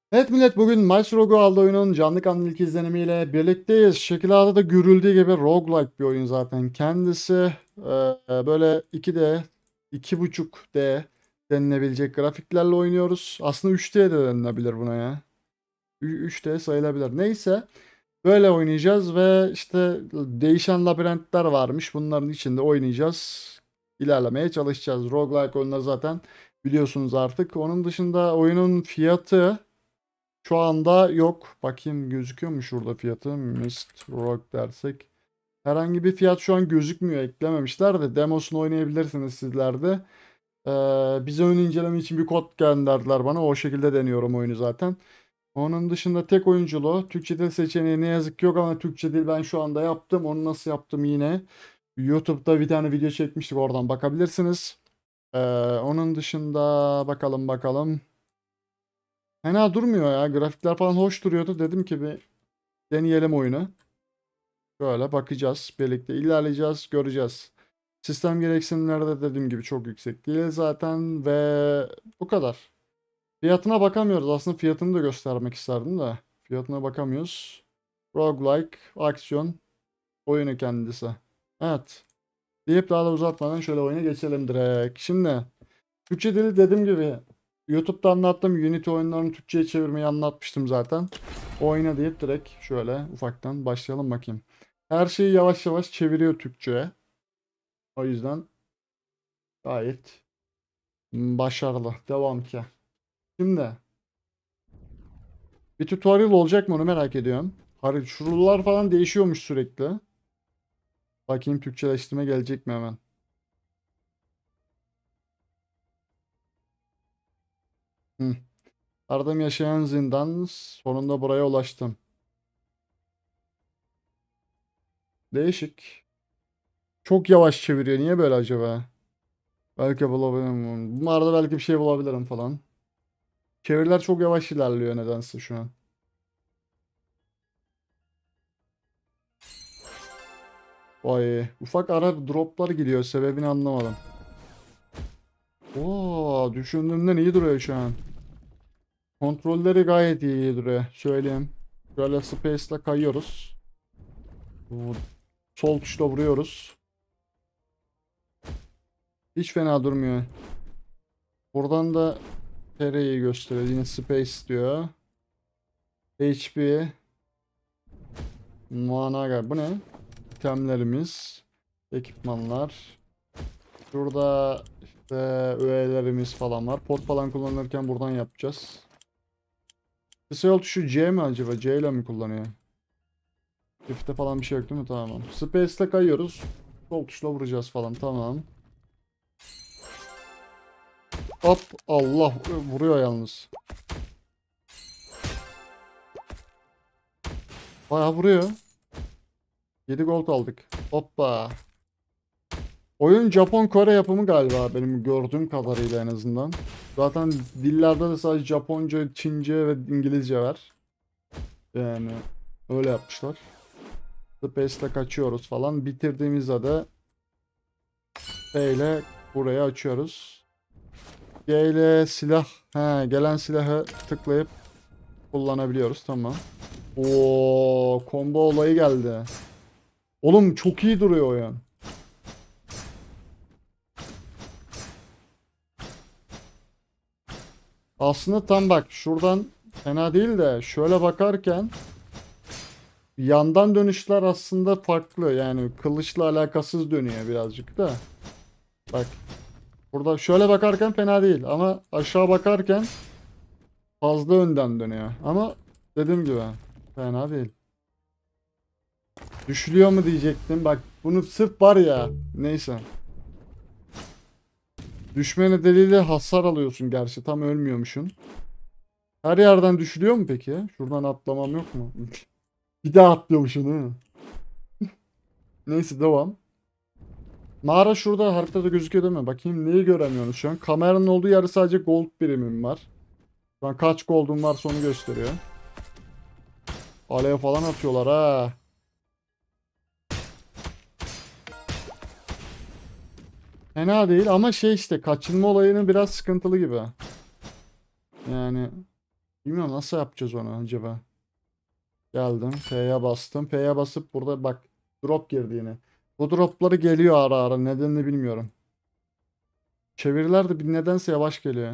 Evet millet, bugün Maç Rogu adlı oyunun canlı kanlı ilk izlenimiyle birlikteyiz. Şekil A'da da görüldüğü gibi roguelike bir oyun zaten. Kendisi böyle 2D, 2.5D denilebilecek grafiklerle oynuyoruz. Aslında 3D de denilebilir buna ya. 3D sayılabilir. Neyse, böyle oynayacağız ve işte değişen labirentler varmış. Bunların içinde oynayacağız. İlerlemeye çalışacağız. Roguelike oyunları zaten biliyorsunuz artık. Onun dışında oyunun fiyatı şu anda yok. Bakayım, gözüküyor mu şurada fiyatı? Mist Rock dersek. Herhangi bir fiyat şu an gözükmüyor. Eklememişler de demosunu oynayabilirsiniz sizler de. Bize ön inceleme için bir kod gönderdiler bana. O şekilde deniyorum oyunu zaten. Onun dışında tek oyunculu. Türkçe dil seçeneği ne yazık ki yok ama Türkçe dil ben şu anda yaptım. Onu nasıl yaptım yine? YouTube'da bir tane video çekmiştik. Oradan bakabilirsiniz. Ee, Onun dışında bakalım. Fena durmuyor ya. Grafikler falan hoş duruyordu. Dedim ki bir deneyelim oyunu. Böyle bakacağız. Birlikte ilerleyeceğiz. Göreceğiz. Sistem gereksinimleri de dediğim gibi çok yüksek değil zaten. Ve bu kadar. Fiyatına bakamıyoruz. Aslında fiyatını da göstermek isterdim de. Fiyatına bakamıyoruz. Roguelike, aksiyon, oyunu kendisi. Evet. Deyip daha da uzatmadan şöyle oyuna geçelim direkt. Şimdi Türkçe dili dediğim gibi YouTube'da anlattım. Unity oyunlarını Türkçe'ye çevirmeyi anlatmıştım zaten. Oyna deyip direkt şöyle ufaktan başlayalım bakayım. Her şeyi yavaş yavaş çeviriyor Türkçe'ye. O yüzden gayet başarılı. Devam ki. Şimdi bir tutorial olacak mı onu merak ediyorum. Şuralar falan değişiyormuş sürekli. Bakayım Türkçeleştirme gelecek mi hemen. Hı. Ardım yaşayan zindan, sonunda buraya ulaştım. Değişik. Çok yavaş çeviriyor. Niye böyle acaba? Belki bulabilirim. Bunlarda belki bir şey bulabilirim falan. Çeviriler çok yavaş ilerliyor nedense şu an. Vay. Ufak ara droplar gidiyor. Sebebini anlamadım. Oo, düşündüğümden iyi duruyor şu an. Kontrolleri gayet iyi duruyor. Söyleyeyim. Şöyle space'le kayıyoruz. Bu sol tuşla vuruyoruz. Hiç fena durmuyor. Buradan da TR'yi gösteriyor. Yine space diyor. HP. Mana. Bu ne? İtemlerimiz. Ekipmanlar. Şurada işte öğelerimiz falan var. Pot falan kullanırken buradan yapacağız. Kısa yol tuşu C mi acaba? C ile mi kullanıyor? Shift'te falan bir şey yok değil mi? Tamam. Space'te kayıyoruz. Sol tuşla vuracağız falan. Tamam. Hop. Allah. Vuruyor yalnız. Bayağı vuruyor. 7 gold aldık. Hoppa. Oyun Japon Kore yapımı galiba benim gördüğüm kadarıyla en azından. Zaten dillerde de sadece Japonca, Çince ve İngilizce var. Yani öyle yapmışlar. Space'le kaçıyoruz falan. Bitirdiğimizde de P ile burayı açıyoruz. G ile silah. He, gelen silahı tıklayıp kullanabiliyoruz. Tamam. Oo, combo olayı geldi. Oğlum çok iyi duruyor oyun. Aslında tam bak şuradan fena değil de şöyle bakarken yandan dönüşler aslında farklı. Yani kılıçla alakasız dönüyor birazcık da. Bak burada şöyle bakarken fena değil ama aşağı bakarken fazla önden dönüyor. Ama dediğim gibi fena değil. Düşülüyor mu diyecektim. Bak bunu sırf var ya. Neyse. Düşme nedeniyle hasar alıyorsun gerçi. Tam ölmüyormuşsun. Her yerden düşülüyor mu peki? Şuradan atlamam yok mu? Bir daha atlıyormuşum değil mi? Neyse devam. Mağara şurada haritada gözüküyor değil mi? Bakayım neyi göremiyorsunuz şu an. Kameranın olduğu yerde sadece gold birimim var. Şu an kaç gold'um varsa onu gösteriyor. Alev falan atıyorlar ha. Fena değil ama şey işte kaçınma olayının biraz sıkıntılı gibi. Yani Bilmiyorum nasıl yapacağız onu acaba. Geldim. P'ye bastım. P'ye basıp burada bak drop girdi yine. Bu dropları geliyor ara ara. Nedenini bilmiyorum. Çeviriler de bir nedense yavaş geliyor.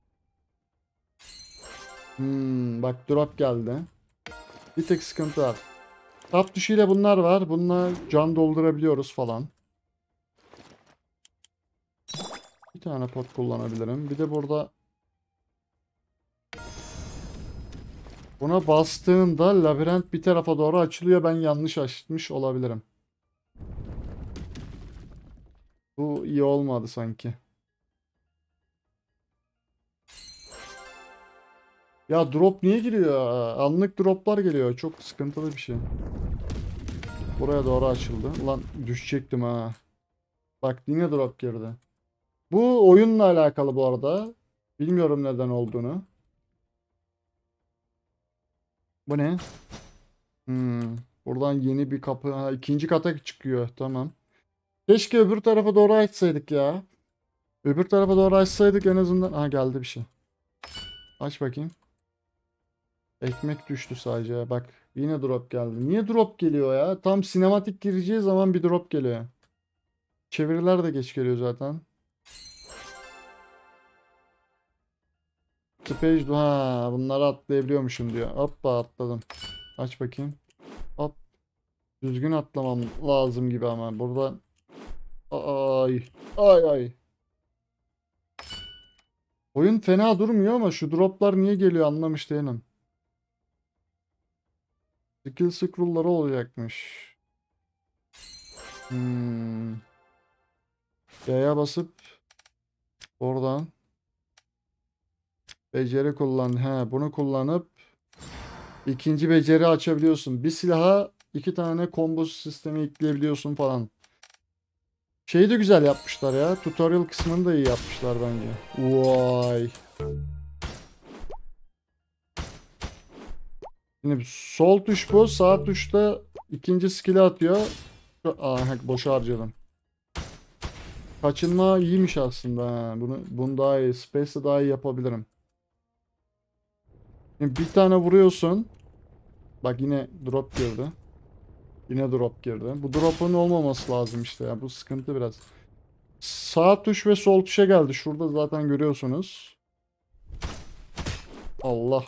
Bak drop geldi. Bir tek sıkıntı var. Tap tuşuyla bunlar var. Bununla can doldurabiliyoruz falan. Bir tane pot kullanabilirim. Bir de burada buna bastığında labirent bir tarafa doğru açılıyor. Ben yanlış açmış olabilirim. Bu iyi olmadı sanki. Ya drop niye giriyor? Anlık droplar geliyor. Çok sıkıntılı bir şey. Buraya doğru açıldı. Ulan düşecektim ha. Bak yine drop girdi. Bu oyunla alakalı bu arada. Bilmiyorum neden olduğunu. Bu ne? Hmm. Buradan yeni bir kapı. Ha, ikinci kata çıkıyor. Tamam. Keşke öbür tarafa doğru açsaydık ya. Öbür tarafa doğru açsaydık en azından. Ha geldi bir şey. Aç bakayım. Ekmek düştü sadece. Bak yine drop geldi. Niye drop geliyor ya? Tam sinematik gireceği zaman bir drop geliyor. Çeviriler de geç geliyor zaten. Space ha bunları atlayabiliyormuşum diyor. Hoppa atladım. Aç bakayım. Hop. Düzgün atlamam lazım gibi ama burada ay ay ay. Oyun fena durmuyor ama şu droplar niye geliyor anlamış değilim. Skill scroll'ları olacakmış. Hmm. Y'ye basıp oradan beceri kullan. He, bunu kullanıp ikinci beceri açabiliyorsun. Bir silaha iki tane combo sistemi ekleyebiliyorsun falan. Şeyi de güzel yapmışlar ya. Tutorial kısmını da iyi yapmışlar bence. Vay. Şimdi sol tuş bu. Sağ tuşta ikinci skill'i atıyor. Boşa harcadım. Kaçınma iyiymiş aslında. Ha. Bunu daha iyi. Space'de daha iyi yapabilirim. Şimdi bir tane vuruyorsun. Bak yine drop girdi. Yine drop girdi. Bu drop'un olmaması lazım işte ya. Bu sıkıntı biraz. Sağ tuş ve sol tuşa geldi. Şurada zaten görüyorsunuz. Allah.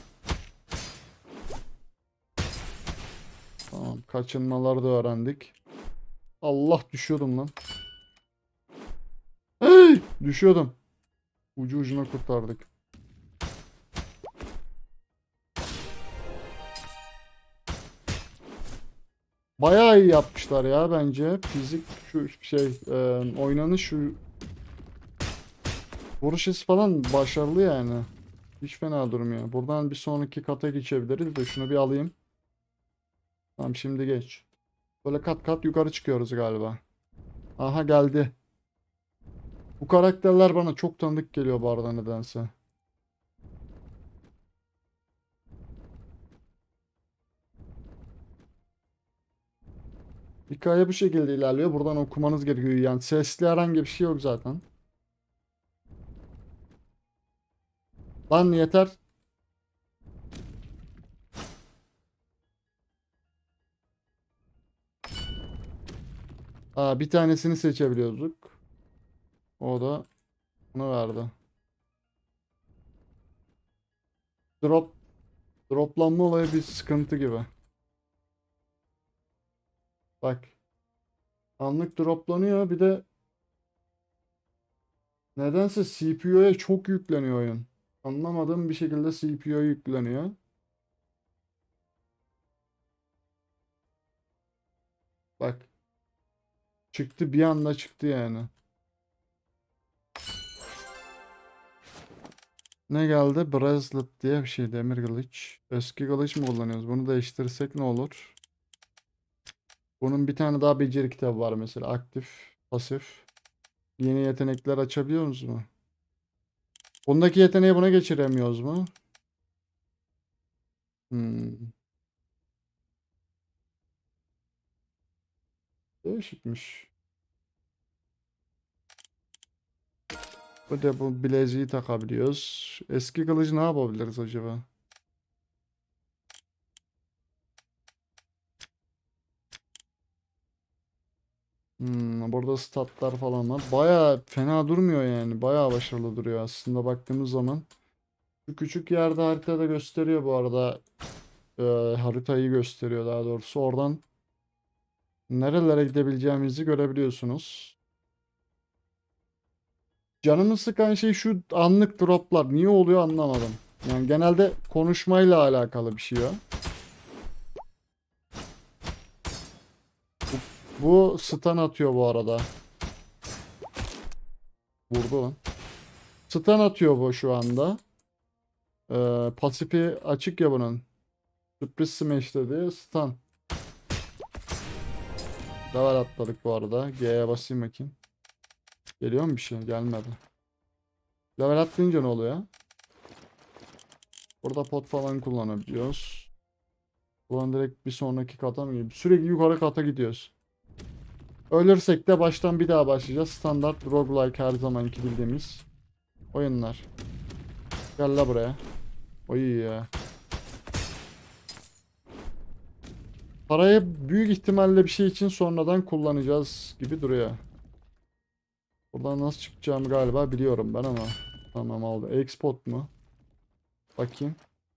Tamam. Kaçınmaları da öğrendik. Allah düşüyordum lan. Hey! Düşüyordum. Ucu ucuna kurtardık. Bayağı iyi yapmışlar ya bence. Fizik şu oynanış şu vuruş hissi falan başarılı yani. Hiç fena durmuyor. Buradan bir sonraki kata geçebiliriz de şunu bir alayım. Tamam şimdi geç. Böyle kat kat yukarı çıkıyoruz galiba. Aha geldi. Bu karakterler bana çok tanıdık geliyor bu arada nedense. Hikaye bu şekilde ilerliyor. Buradan okumanız gerekiyor. Yani sesli herhangi bir şey yok zaten. Lan yeter. Aa, bir tanesini seçebiliyorduk. O da bunu verdi. Drop Droplanma olayı bir sıkıntı gibi. Bak. Anlık droplanıyor. Bir de nedense CPU'ya çok yükleniyor oyun. Anlamadığım bir şekilde CPU'ya yükleniyor. Bak. Çıktı bir anda çıktı yani. Ne geldi? Bracelet diye bir şey. Demir kılıç. Eski kılıç mı kullanıyoruz? Bunu değiştirirsek ne olur? Bunun bir tane daha beceri kitabı var mesela. Aktif, pasif. Yeni yetenekler açabiliyoruz mu? Bundaki yeteneği buna geçiremiyoruz mu? Hmm. Değişikmiş. Bu da bu bileziği takabiliyoruz. Eski kılıcı ne yapabiliriz acaba? Burada statlar falan var. Baya fena durmuyor yani. Baya başarılı duruyor aslında baktığımız zaman. Şu küçük yerde haritada gösteriyor bu arada. Haritayı gösteriyor daha doğrusu. Oradan nerelere gidebileceğimizi görebiliyorsunuz. Canımı sıkan şey şu anlık droplar. Niye oluyor anlamadım. Yani genelde konuşmayla alakalı bir şey o. Bu stun atıyor bu arada. Vurdu lan. Stun atıyor bu şu anda. Pasifi açık ya bunun. Sürpriz smash dedi. Stun. Level atladık bu arada. G'ye basayım bakayım. Geliyor mu bir şey? Gelmedi. Level atlayınca ne oluyor? Burada pot falan kullanabiliyoruz. Buradan direkt bir sonraki kata mı gidiyoruz? Sürekli yukarı kata gidiyoruz. Ölürsek de baştan bir daha başlayacağız. Standart roguelike her zamanki bildiğimiz oyunlar. Gel la buraya. Oy ya. Parayı büyük ihtimalle bir şey için sonradan kullanacağız gibi duruyor. Buradan nasıl çıkacağımı galiba biliyorum ben ama. Tamam oldu. Export mu? Bakayım.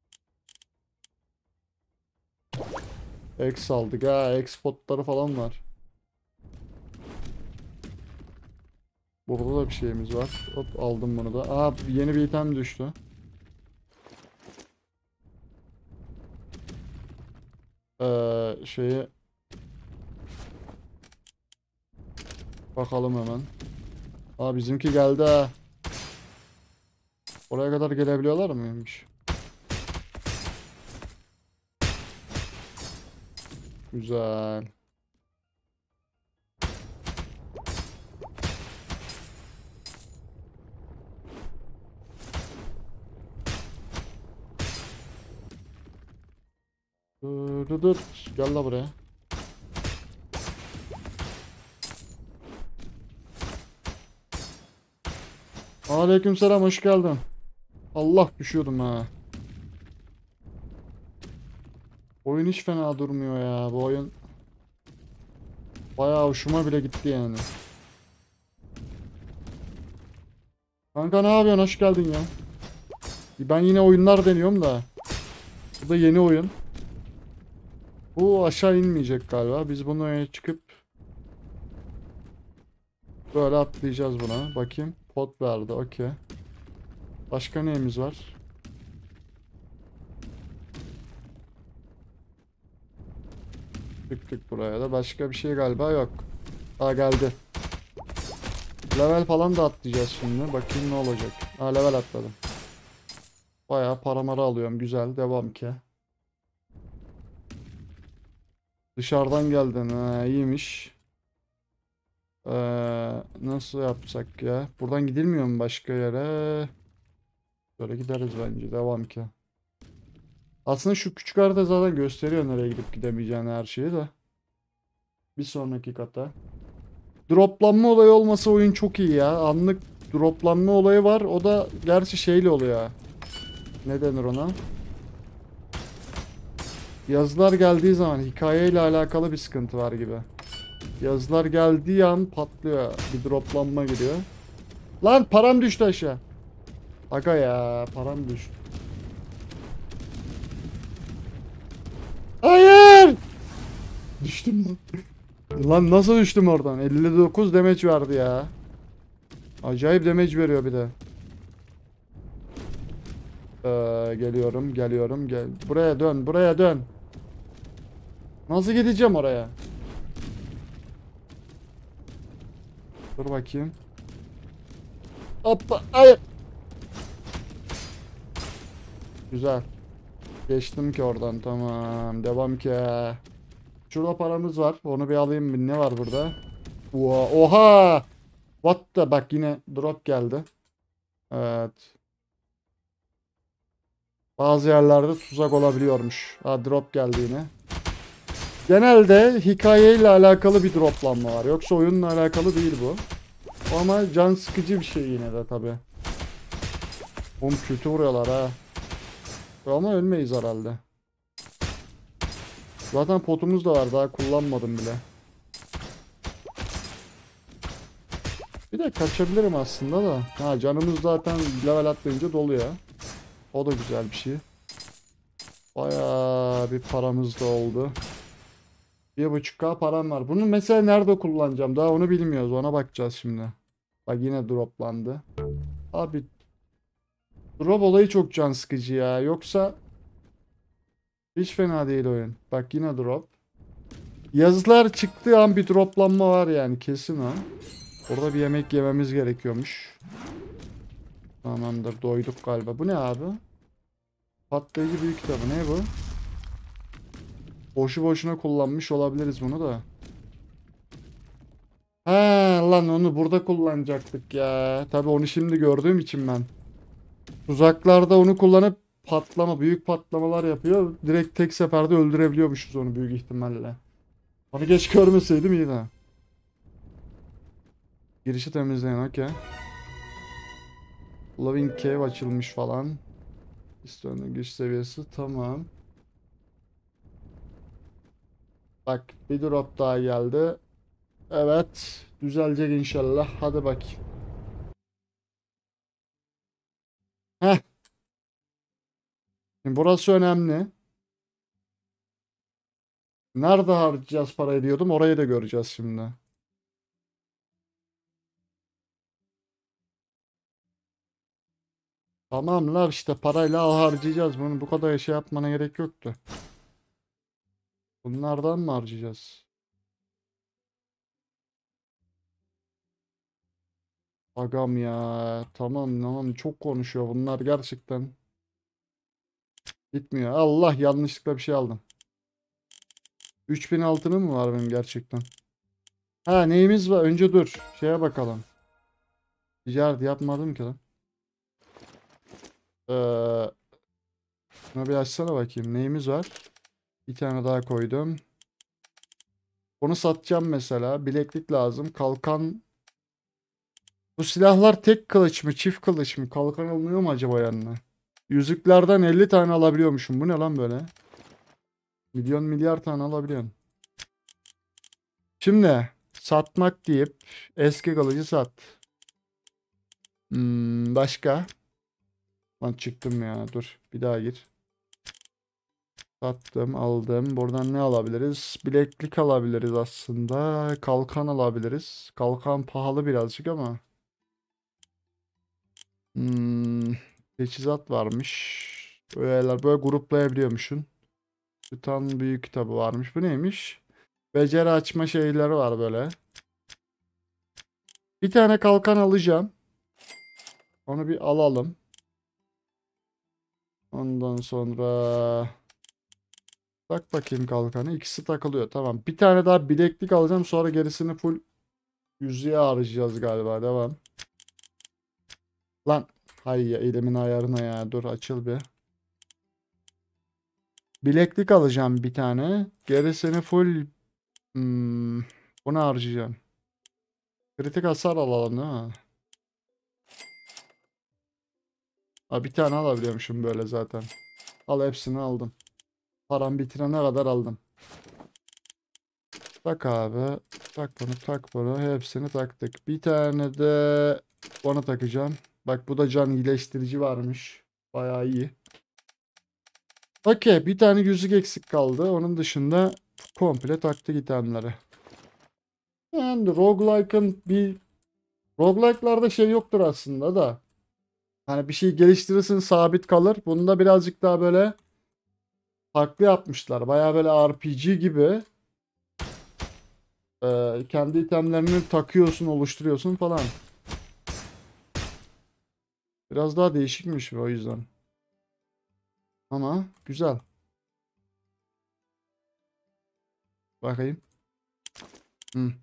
X aldık ha. Exportları falan var. Burada da bir şeyimiz var. Hop aldım bunu da. Aa yeni bir item düştü. Şeyi bakalım hemen. Aa bizimki geldi ha. Oraya kadar gelebiliyorlar mıymış? Güzel. Dur, dur. Gel la buraya. Aleykümselam hoş geldin. Allah düşüyordum ha. Oyun hiç fena durmuyor ya. Bu oyun bayağı hoşuma bile gitti yani. Kanka ne yapıyorsun? Hoş geldin ya. Ben yine oyunlar deniyorum da. Bu da yeni oyun. Bu aşağı inmeyecek galiba. Biz bunu öne çıkıp böyle atlayacağız buna. Bakayım. Pot verdi. Okey. Başka neyimiz var? Tıktık buraya da. Başka bir şey galiba yok. Aa geldi. Level falan da atlayacağız şimdi. Bakayım ne olacak. Aa level atladım. Bayağı paramara alıyorum. Güzel. Devam ki. Dışarıdan geldin. Ha, iyiymiş. Nasıl yapsak ya? Buradan gidilmiyor mu başka yere? Böyle gideriz bence. Devam ki. Aslında şu küçük harita zaten gösteriyor nereye gidip gidemeyeceğini her şeyi de. Bir sonraki kata. Droplanma olayı olmasa oyun çok iyi ya. Anlık droplanma olayı var. O da gerçi şeyle oluyor. Ne denir ona? Yazılar geldiği zaman hikayeyle alakalı bir sıkıntı var gibi. Yazılar geldiği an patlıyor. Bir droplanma giriyor. Lan param düştü aşağı. Aga ya param düştü. Hayır! Düştüm lan. Lan nasıl düştüm oradan? 59 damage verdi ya. Acayip damage veriyor bir de. Geliyorum, geliyorum, gel. Buraya dön, buraya dön. Nasıl gideceğim oraya? Dur bakayım. Hoppa, hayır. Güzel. Geçtim ki oradan, tamam. Devam ki. Şurada paramız var. Onu bir alayım. Ne var burada? Oha! What the? Bak yine drop geldi. Evet. Bazı yerlerde tuzak olabiliyormuş. Ha drop geldi yine. Genelde hikayeyle alakalı bir droplanma var. Yoksa oyunla alakalı değil bu. Ama can sıkıcı bir şey yine de tabi. Oğlum kötü vuruyorlar ha. Ama ölmeyiz herhalde. Zaten potumuz da var, daha kullanmadım bile. Bir de kaçabilirim aslında da. Ha, canımız zaten level atlayınca doluyor. O da güzel bir şey. Bayağı bir paramız da oldu. 1.5K param var. Bunu mesela nerede kullanacağım? Daha onu bilmiyoruz. Ona bakacağız şimdi. Bak yine droplandı. Abi drop olayı çok can sıkıcı ya. Yoksa hiç fena değil oyun. Bak yine drop. Yazılar çıktığı an bir droplanma var yani, kesin o. Orada bir yemek yememiz gerekiyormuş. Tamamdır, doyduk galiba. Bu ne abi? Patlayıcı büyük kitabı ne bu? Boşu boşuna kullanmış olabiliriz bunu da. He lan, onu burada kullanacaktık ya. Tabii onu şimdi gördüğüm için ben. Uzaklarda onu kullanıp büyük patlamalar yapıyor. Direkt tek seferde öldürebiliyormuşuz onu büyük ihtimalle. Onu geç görmeseydim iyi de. Girişi temizleyin, okey. Loving Cave açılmış falan. İstiyorsun güç seviyesi tamam. Bak bir drop daha geldi. Evet, düzelecek inşallah. Hadi bakayım. Heh, şimdi burası önemli. Nerede harcayacağız parayı diyordum. Orayı da göreceğiz şimdi. Tamamlar işte, parayla harcayacağız bunu. Bu kadar şey yapmana gerek yoktu. Bunlardan mı harcayacağız? Agam ya. Tamam tamam, çok konuşuyor bunlar gerçekten. Bitmiyor. Allah, yanlışlıkla bir şey aldım. 3000 altını mı var benim gerçekten? Ha, neyimiz var? Önce dur. Şeye bakalım. Ticaret yapmadım ki lan. Ee, Şuna bir açsana bakayım. Neyimiz var? Bir tane daha koydum. Onu satacağım mesela. Bileklik lazım. Kalkan. Bu silahlar tek kılıç mı? Çift kılıç mı? Kalkan alınıyor mu acaba yanına? Yüzüklerden 50 tane alabiliyormuşum. Bu ne lan böyle? Milyon milyar tane alabiliyorum. Şimdi satmak deyip eski kılıcı sat. Başka? Lan çıktım ya. Dur. Bir daha gir. Sattım, aldım. Buradan ne alabiliriz? Bileklik alabiliriz aslında. Kalkan alabiliriz. Kalkan pahalı birazcık ama. Hmm, Teçhizat varmış. Böyle gruplayabiliyormuşsun. Titan büyük kitabı varmış. Bu neymiş? Beceri açma şeyleri var böyle. Bir tane kalkan alacağım. Onu bir alalım. Ondan sonra tak bakayım kalkanı. İkisi takılıyor. Tamam. Bir tane daha bileklik alacağım. Sonra gerisini full yüzüğe harcayacağız galiba. Devam. Lan. Hay ya, elimin ayarına ya. Dur açıl bir. Bileklik alacağım bir tane. Gerisini full hmm, bunu harcayacağım. Kritik hasar alalım değil mi? Ha, bir tane alabiliyormuşum böyle zaten. Al, hepsini aldım. Param bitirene kadar aldım. Tak abi. Tak bunu, tak bunu. Hepsini taktık. Bir tane de bana takacağım. Bak bu da can iyileştirici varmış. Bayağı iyi. Okey. Bir tane yüzük eksik kaldı. Onun dışında komple taktık itemleri. Yani roguelike'larda şey yoktur aslında da. Hani bir şey geliştirirsin sabit kalır. Bunda birazcık daha böyle farklı yapmışlar. Bayağı böyle RPG gibi. Kendi itemlerini takıyorsun, oluşturuyorsun falan. Biraz daha değişikmiş o yüzden. Ama güzel. Bakayım. Hı.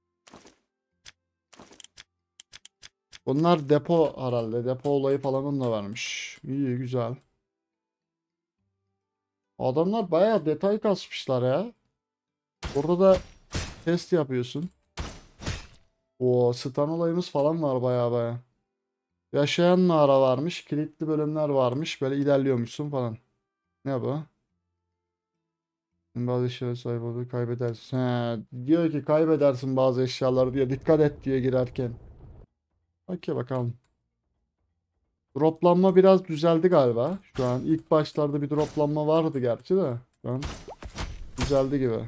Bunlar depo herhalde. Depo olayı falan da varmış. İyi, güzel. Adamlar bayağı detay kasmışlar ya. Burada da test yapıyorsun. O stun olayımız falan var baya baya. Yaşayan mağara varmış. Kilitli bölümler varmış. Böyle ilerliyormuşsun falan. Ne bu? Bazı eşyalara sahip olduğu kaybedersin. He, diyor ki kaybedersin bazı eşyaları diyor. Dikkat et diyor girerken. Okey bakalım. Droplanma biraz düzeldi galiba. Şu an ilk başlarda bir droplanma vardı gerçi de. Şu an düzeldi gibi.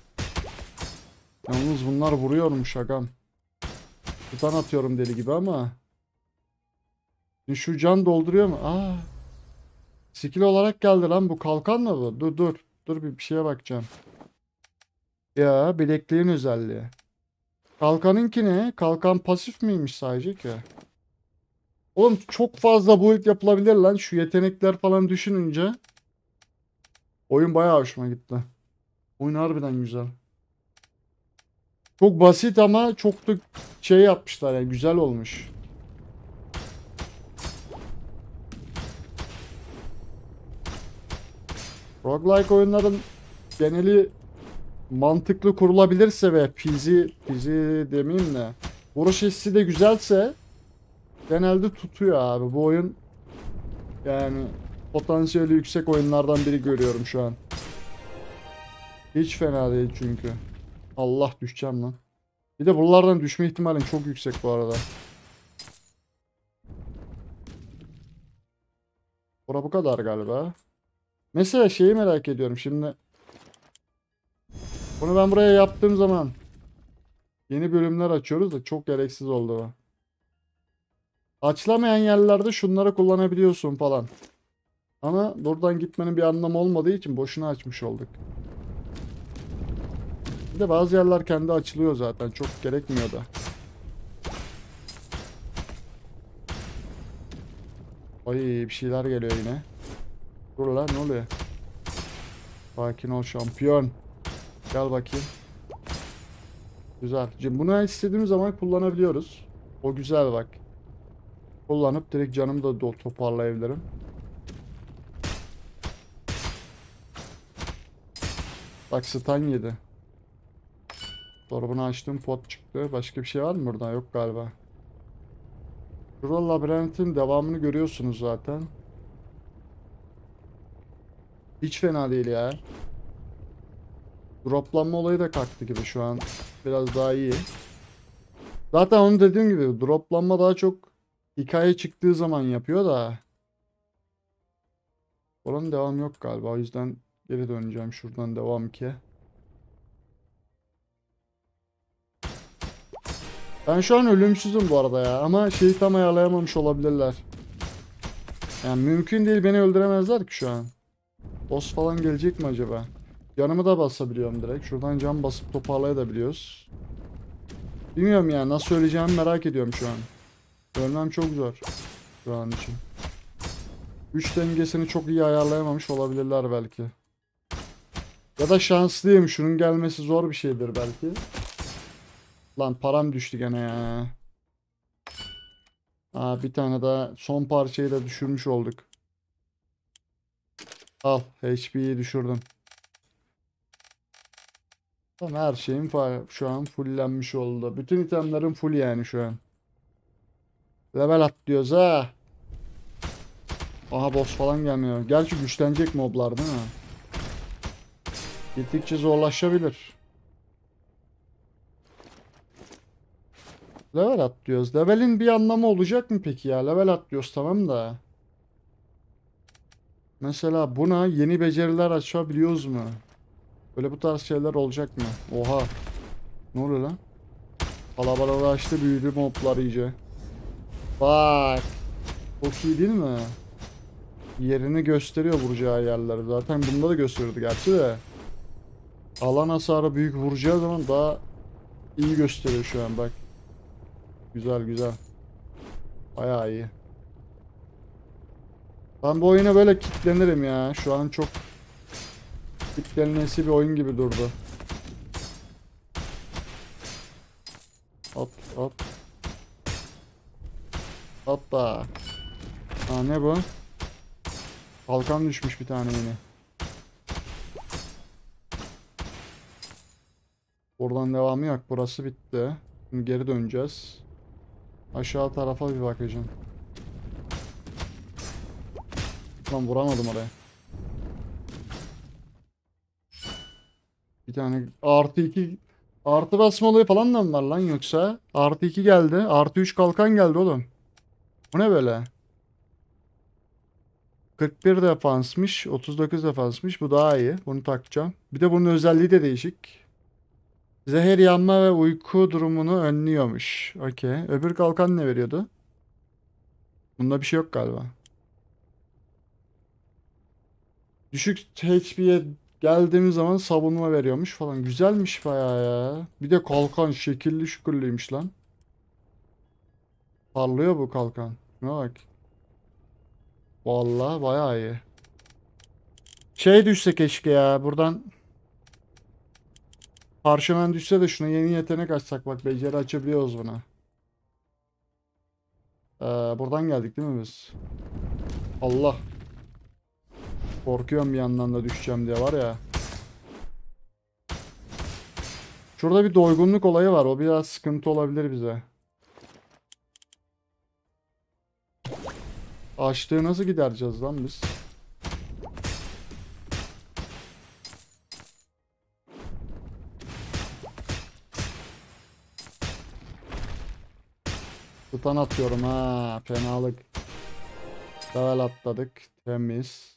Yalnız bunlar vuruyormuş agam. Tutan atıyorum deli gibi ama. Şu can dolduruyor mu? Aa. Skill olarak geldi lan bu. Kalkan mı bu? Dur dur. Dur bir şeye bakacağım. Ya bilekliğin özelliği. Kalkanınki ne? Kalkan pasif miymiş sadece ki? Oğlum çok fazla build yapılabilir lan. Şu yetenekler falan düşününce. Oyun bayağı hoşuma gitti. Oyun harbiden güzel. Çok basit ama çok da şey yapmışlar yani güzel olmuş. Roguelike oyunların geneli mantıklı kurulabilirse ve PvZ demeyeyim de vuruş hissi de güzelse genelde tutuyor abi. Bu oyun yani potansiyeli yüksek oyunlardan biri görüyorum şu an. Hiç fena değil çünkü. Allah düşeceğim lan. Bir de buralardan düşme ihtimalin çok yüksek bu arada. Bura bu kadar galiba. Mesela şeyi merak ediyorum şimdi. Bunu ben buraya yaptığım zaman yeni bölümler açıyoruz da çok gereksiz oldu bu. Açılamayan yerlerde şunları kullanabiliyorsun falan. Ama buradan gitmenin bir anlamı olmadığı için boşuna açmış olduk. Bir de bazı yerler kendi açılıyor zaten. Çok gerekmiyor da. Ay bir şeyler geliyor yine. Dur lan ne oluyor? Sakin ol şampiyon. Gel bakayım. Güzel. Şimdi bunu istediğimiz zaman kullanabiliyoruz. O güzel bak. Kullanıp direkt canımı da toparlayabilirim. Bak stun yedi. Sonra bunu açtım pot çıktı. Başka bir şey var mı burada? Yok galiba. Rural labirentin devamını görüyorsunuz zaten. Hiç fena değil ya. Droplanma olayı da kalktı gibi şu an. Biraz daha iyi. Zaten onu dediğim gibi droplanma daha çok hikaye çıktığı zaman yapıyor da. Oranın devam yok galiba. O yüzden geri döneceğim şuradan devam ki. Ben şu an ölümsüzüm bu arada ya. Ama şeyi tam ayarlayamamış olabilirler. Yani mümkün değil beni öldüremezler ki şu an. Boss falan gelecek mi acaba? Yanımı da basabiliyorum direkt. Şuradan cam basıp toparlayabiliyoruz. Bilmiyorum ya nasıl söyleyeceğimi merak ediyorum şu an. Ölmem çok zor şu an için. Güç dengesini çok iyi ayarlayamamış olabilirler belki. Ya da şanslıyım. Şunun gelmesi zor bir şeydir belki. Lan param düştü gene ya. Aa, bir tane daha son parçayı da düşürmüş olduk. Al HP'yi düşürdüm. Tamam her şeyim şu an fulllenmiş oldu. Bütün itemlerim full yani şu an. Level atlıyoruz ha. Aha boss falan gelmiyor. Gerçi güçlenecek moblar değil mi? Gittikçe zorlaşabilir. Level atlıyoruz. Level'in bir anlamı olacak mı peki ya? Level atlıyoruz tamam da. Mesela buna yeni beceriler açabiliyoruz mu? Böyle bu tarz şeyler olacak mı? Oha. Ne oluyor lan? Kalabalıklaştı büyüdü moblar iyice. Bak. Çok iyi değil mi? Yerini gösteriyor vuracağı yerleri. Zaten bunda da gösteriyordu gerçi de. Alan hasarı büyük vuracağı zaman daha iyi gösteriyor şu an bak. Güzel güzel. Bayağı iyi. Ben bu oyuna böyle kitlenirim ya. Şu an çok kitlenmesi bir oyun gibi durdu. Hop hop. Hoppa. Ha ne bu? Kalkan düşmüş bir tane yine. Buradan devamı yok. Burası bitti. Şimdi geri döneceğiz. Aşağı tarafa bir bakacağım. Lan vuramadım oraya. Bir tane artı 2 artı basma olayı falan da mı var lan yoksa? Artı 2 geldi. Artı 3 kalkan geldi oğlum. Bu ne böyle? 41 defansmış. 39 defansmış. Bu daha iyi. Bunu takacağım. Bir de bunun özelliği de değişik. Zehir yanma ve uyku durumunu önlüyormuş. Okey. Öbür kalkan ne veriyordu? Bunda bir şey yok galiba. Düşük HP'ye geldiğimiz zaman savunma veriyormuş falan. Güzelmiş bayağı ya. Bir de kalkan şekilli şükürlüymüş lan. Parlıyor bu kalkan. Şuna bak. Vallahi bayağı iyi. Şey düşse keşke ya. Buradan parşömen düşse de şuna yeni yetenek açsak. Bak beceri açabiliyoruz buna. Buradan geldik değil mi biz? Allah. Korkuyorum bir yandan da düşeceğim diye var ya. Şurada bir doygunluk olayı var. O biraz sıkıntı olabilir bize. Açlığı nasıl gidereceğiz lan biz? Stun atıyorum ha. Fenalık. Level atladık. Temiz.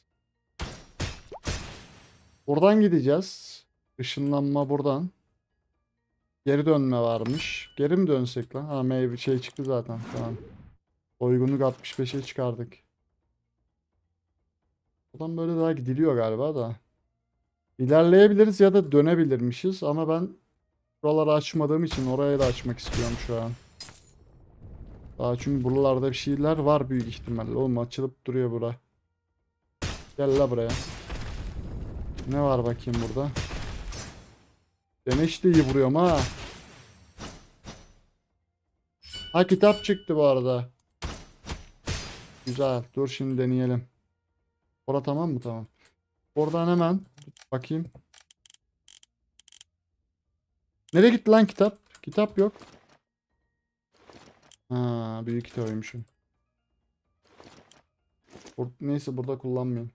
Buradan gideceğiz. Işınlanma buradan. Geri dönme varmış. Geri mi dönsek lan? Ha meyve şey çıktı zaten. Tamam. Doygunluk 65'e çıkardık. Buradan böyle daha gidiliyor galiba da. İlerleyebiliriz ya da dönebilirmişiz ama ben buraları açmadığım için orayı da açmak istiyorum şu an. Daha çünkü buralarda bir şeyler var büyük ihtimalle. Oğlum açılıp duruyor bura. Gel la buraya. Ne var bakayım burada? Demeç de iyi vuruyorum ha. Ha kitap çıktı bu arada. Güzel. Dur şimdi deneyelim. Ora tamam mı? Tamam. Oradan hemen bakayım. Nereye gitti lan kitap? Kitap yok. Ha, büyük kitabıymışım. Neyse burada kullanmayayım.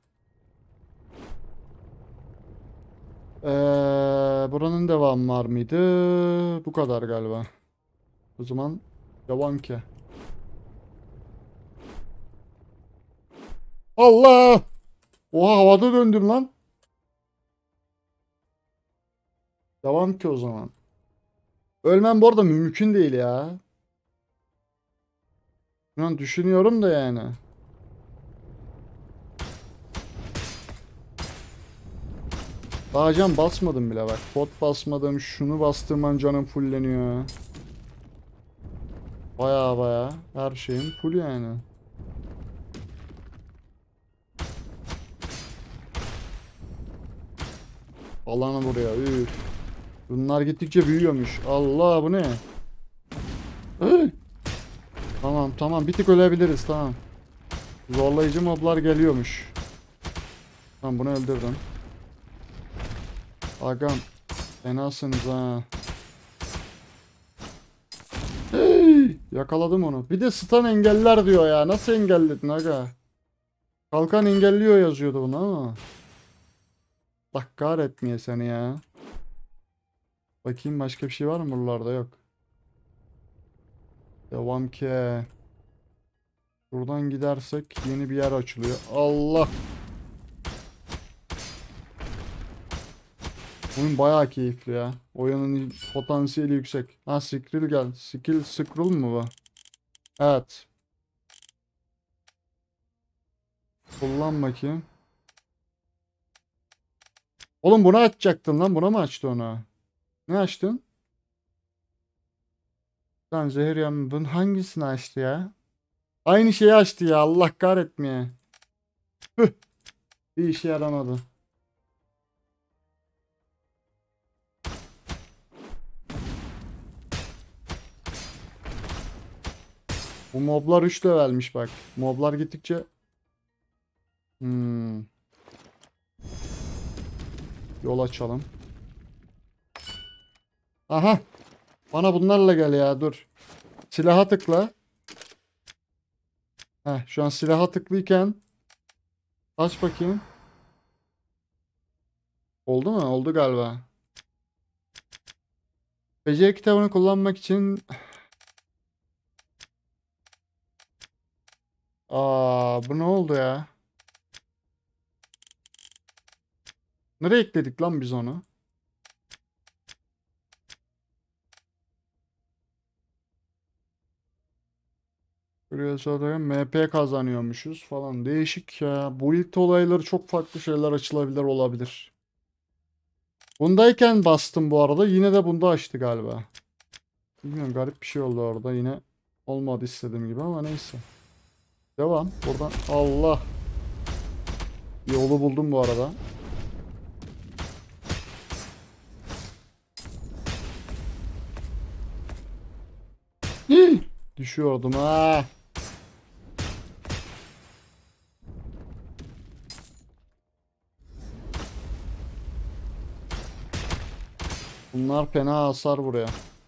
Buranın devamı var mıydı? Bu kadar galiba. O zaman devam ki. Allah! Oha havada döndüm lan. Devam ki o zaman. Ölmem bu arada mümkün değil ya. Şu an düşünüyorum da yani. Daha can basmadım bile bak. Pot basmadım. Şunu bastığım an canım fulleniyor. Baya baya. Her şeyim full yani. Alanı buraya. Üf. Bunlar gittikçe büyüyormuş. Allah bu ne? Ay! Tamam tamam bir tık ölebiliriz tamam. Zorlayıcı moblar geliyormuş. Tamam bunu öldürdüm. Agam fenasınız ha. Hey! Yakaladım onu. Bir de stun engeller diyor ya. Nasıl engelledin aga? Kalkan engelliyor yazıyordu buna ama. Allah kahretmeye seni ya. Bakayım başka bir şey var mı buralarda? Yok. Devam ki. Buradan gidersek yeni bir yer açılıyor. Allah. Oyun bayağı keyifli ya. Oyunun potansiyeli yüksek. Ha Skrill geldi. Scroll mu bu? Evet. Kullan bakayım. Oğlum bunu açacaktın lan. Buna mı açtı onu? Ne açtın? Lan zehir yanma. Bunun hangisini açtı ya? Aynı şeyi açtı ya. Allah kahretmeye. Hıh. Bir işe yaramadı. Bu moblar 3 levelmiş bak. Moblar gittikçe hmm. Yol açalım. Aha. Bana bunlarla gel ya, dur. Silaha tıkla. Heh, şu an silaha tıklıyken aç bakayım. Oldu mu? Oldu galiba. Beceri kitabını kullanmak için bu ne oldu ya? Nereye ekledik lan biz onu? Buraya sonra MP kazanıyormuşuz falan. Değişik ya. Bu ilk olayları çok farklı şeyler açılabilir olabilir. Bundayken bastım bu arada. Yine de bunda açtı galiba. Bilmiyorum, garip bir şey oldu orada. Yine olmadı istediğim gibi ama neyse. Devam. Buradan Allah. Yolu buldum bu arada. Hii! Düşüyordum ha. Bunlar fena hasar buraya.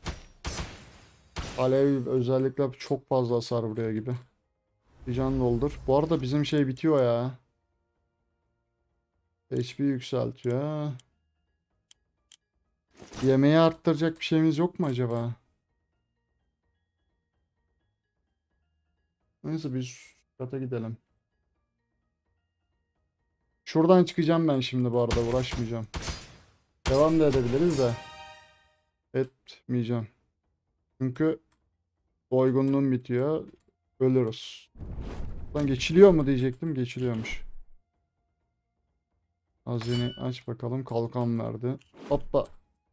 Alev özellikle çok fazla hasar buraya gibi. Bir can doldur. Bu arada bizim şey bitiyor ya. HP yükseltiyor. Yemeği arttıracak bir şeyimiz yok mu acaba? Neyse biz kata gidelim. Şuradan çıkacağım ben şimdi bu arada, uğraşmayacağım. Devam da edebiliriz de. Etmeyeceğim. Çünkü doygunluğum bitiyor. Ölürüz. Lan geçiliyor mu diyecektim. Geçiliyormuş. Hazine aç bakalım. Kalkan verdi. Hoppa.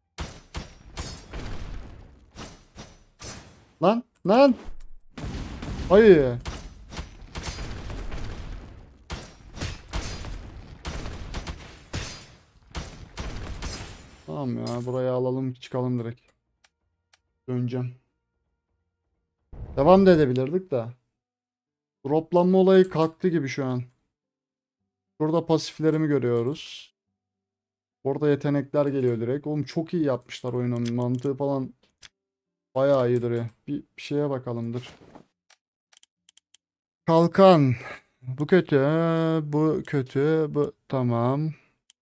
Lan. Lan. Hayır. Tamam ya. Buraya alalım. Çıkalım direkt. Döneceğim. Devam da edebilirdik de. Droplanma olayı kalktı gibi şu an. Burada pasiflerimi görüyoruz. Orada yetenekler geliyor direkt. Oğlum çok iyi yapmışlar oyunun mantığı falan. Bayağı iyi duruyor. Bir şeye bakalımdır. Kalkan. Bu kötü. Bu kötü. Bu tamam.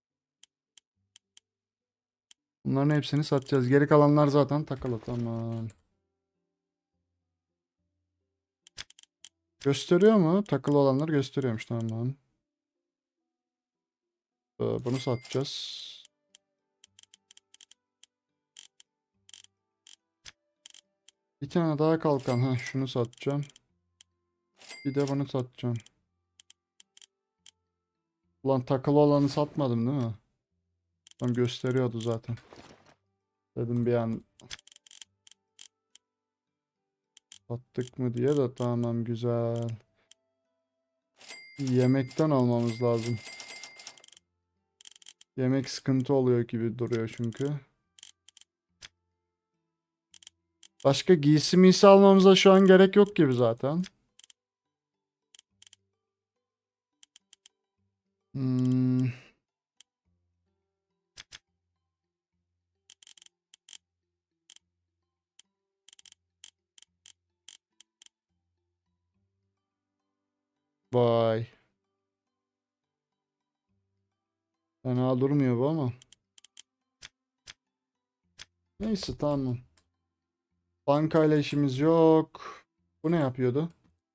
Bunların hepsini satacağız. Geri kalanlar zaten takılı. Tamam. Gösteriyor mu? Takılı olanlar gösteriyormuş. Tamam. Bunu satacağız. Bir tane daha kalkan. Ha, şunu satacağım. Bir de bunu satacağım. Ulan takılı olanı satmadım değil mi? Tam gösteriyordu zaten. Dedim bir an sattık mı diye de, tamam güzel. Yemekten almamız lazım. Yemek sıkıntı oluyor gibi duruyor çünkü. Başka giysi miysi almamıza şu an gerek yok gibi zaten. Hmm, vay. Fena durmuyor bu ama. Neyse tamam. Bankayla işimiz yok. Bu ne yapıyordu?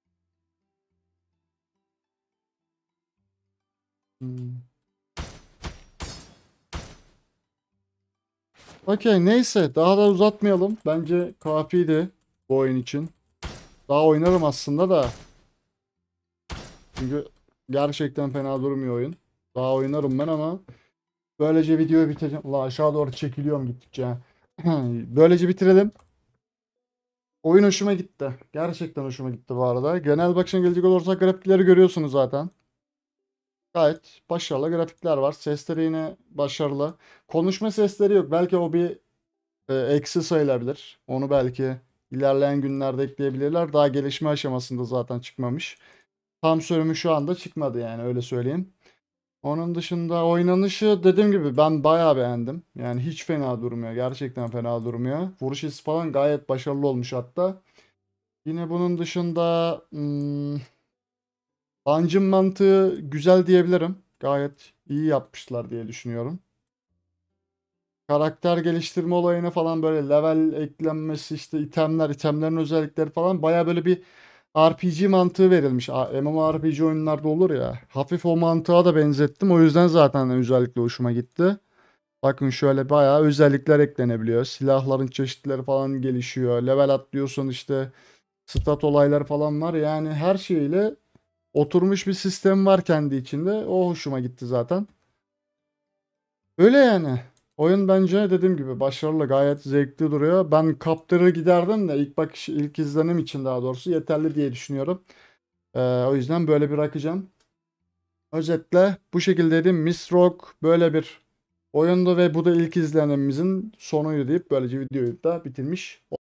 Hmm. Okey, neyse daha da uzatmayalım. Bence kafiydi bu oyun için. Daha oynarım aslında da. Çünkü gerçekten fena durmuyor oyun. Daha oynarım ben ama böylece videoyu bitireceğim. Ulan aşağı doğru çekiliyorum gittikçe. Böylece bitirelim. Oyun hoşuma gitti. Gerçekten hoşuma gitti bu arada. Genel bakışına gelecek olursak grafikleri görüyorsunuz zaten. Gayet başarılı grafikler var. Sesleri yine başarılı. Konuşma sesleri yok. Belki o bir eksi sayılabilir. Onu belki ilerleyen günlerde ekleyebilirler. Daha gelişme aşamasında zaten çıkmamış. Tam sürümü şu anda çıkmadı yani, öyle söyleyeyim. Onun dışında oynanışı dediğim gibi ben bayağı beğendim. Yani hiç fena durmuyor. Gerçekten fena durmuyor. Vuruş hissi falan gayet başarılı olmuş hatta. Yine bunun dışında dungeon mantığı güzel diyebilirim. Gayet iyi yapmışlar diye düşünüyorum. Karakter geliştirme olayına falan böyle level eklenmesi işte itemlerin özellikleri falan baya böyle bir RPG mantığı verilmiş. MMORPG oyunlarda olur ya. Hafif o mantığa da benzettim. O yüzden zaten özellikle hoşuma gitti. Bakın şöyle bayağı özellikler eklenebiliyor. Silahların çeşitleri falan gelişiyor. Level atlıyorsun işte stat olayları falan var. Yani her şeyle oturmuş bir sistem var kendi içinde. O hoşuma gitti zaten. Öyle yani. Oyun bence dediğim gibi başarılı, gayet zevkli duruyor. Ben kaptırır giderdim de ilk izlenim için daha doğrusu yeterli diye düşünüyorum. O yüzden böyle bir bırakacağım. Özetle bu şekilde dedim. Miss Rock böyle bir oyundu ve bu da ilk izlenimimizin sonuydu deyip böylece videoyu da bitirmiş